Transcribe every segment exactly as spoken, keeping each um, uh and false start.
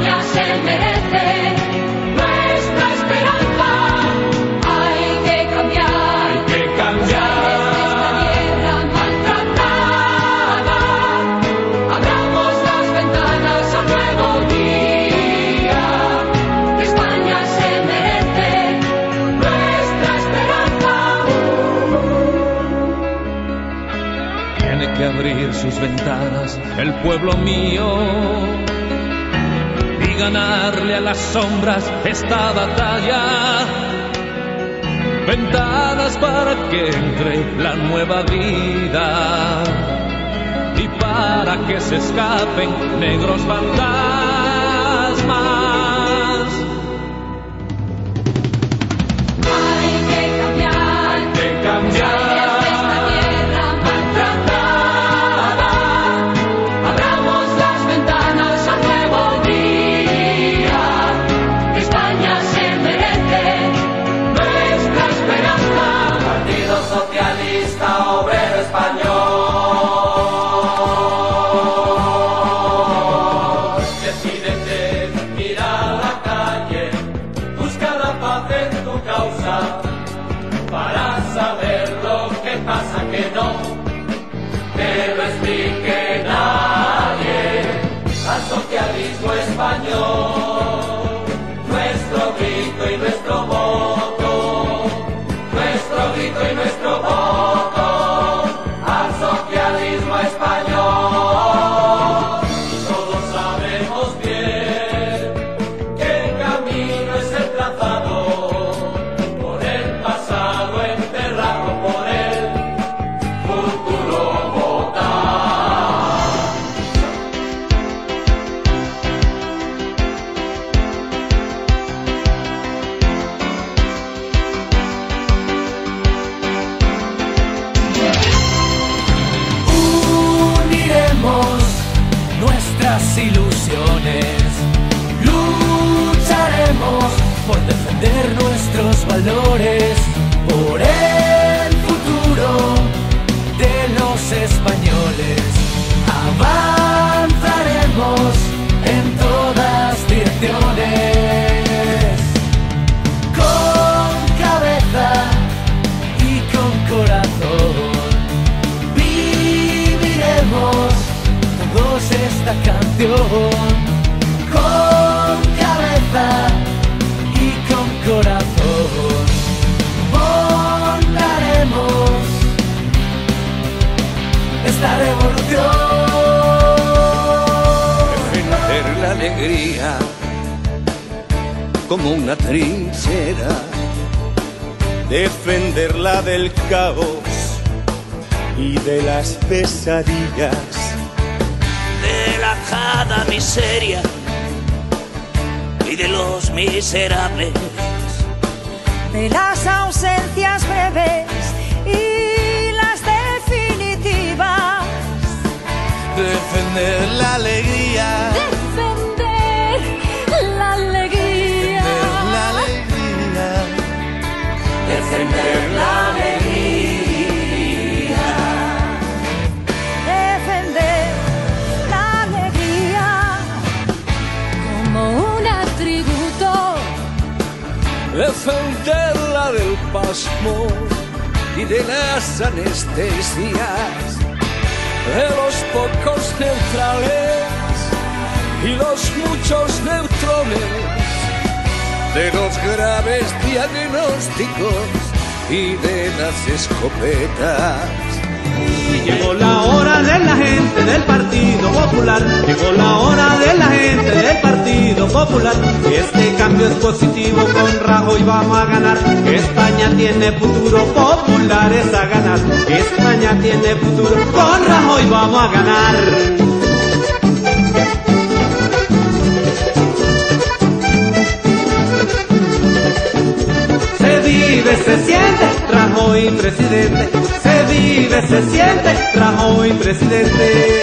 España se merece nuestra esperanza. Hay que cambiar, hay que cambiar. Esta tierra maltratada. Abramos las ventanas a un nuevo día. Que España se merece nuestra esperanza. Tiene que abrir sus ventanas el pueblo mío y ganarle a las sombras esta batalla. Ventanas para que entre la nueva vida y para que se escapen negros fantasmas. Hay que cambiar, Hay que cambiar. esta tierra maltratada. Abramos las ventanas a un nuevo día. Que España se merece nuestra esperanza. Partido Socialista Obrero Español. Decídete, mira a la calle, busca la paz en tu causa, para saber lo que pasa, que no te lo explique nadie. Al socialismo español, nuestro grito y nuestro voto, nuestro grito y nuestro voto, al socialismo español. Y todos sabemos bien que el camino es el trazado, por el pasado enterrado, por el futuro votar. Uniremos nuestras ilusiones, lucharemos por defender nuestros valores, por el futuro de los españoles. Avanzaremos en todas direcciones, con cabeza y con corazón. Viviremos todos esta canción, con cabeza y con corazón. Montaremos esta revolución. Defender la alegría como una trinchera, defenderla del caos y de las pesadillas, de la cada miseria y de los miserables, de las ausencias breves y las definitivas. defender la alegría, Defender la alegría. la alegría, Defender la alegría. Defender la alegría como un atributo. defenderla del pasmo y de las anestesias, de los pocos neutrales y los muchos neutrones, de los graves diagnósticos y de las escopetas. Y llegó la hora de la gente del Partido Popular, llegó la hora de la gente del Partido Popular. Este cambio es positivo, con Rajoy vamos a ganar. España tiene futuro, populares a ganar. España tiene futuro, con Rajoy vamos a ganar. Se vive, se siente, Rajoy presidente. Se vive, se siente, Rajoy presidente.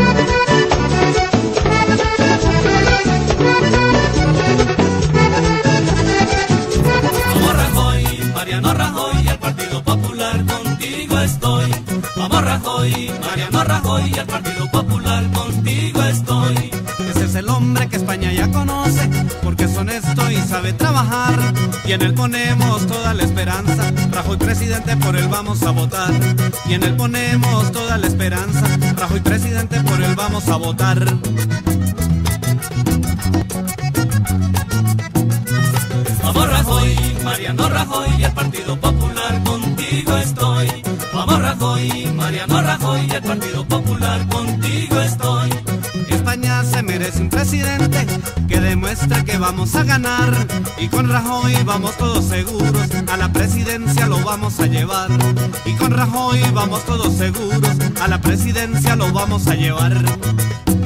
Vamos Rajoy, Mariano Rajoy, el Partido Popular, contigo estoy. Vamos Rajoy, Mariano Rajoy, el Partido Popular, contigo estoy. Ese es el hombre hombre que España ya conoce, porque es honesto y sabe trabajar, y en él ponemos toda la esperanza. Rajoy presidente, por él vamos a votar, y en él ponemos toda la esperanza. Rajoy presidente, por él vamos a votar. Vamos Rajoy, Mariano Rajoy y el Partido Popular, contigo estoy. Vamos Rajoy, Mariano Rajoy y el Partido Popular, contigo estoy. España se merece un presidente que demuestre que vamos a ganar, y con Rajoy vamos todos seguros, a la presidencia lo vamos a llevar. Y con Rajoy vamos todos seguros, a la presidencia lo vamos a llevar.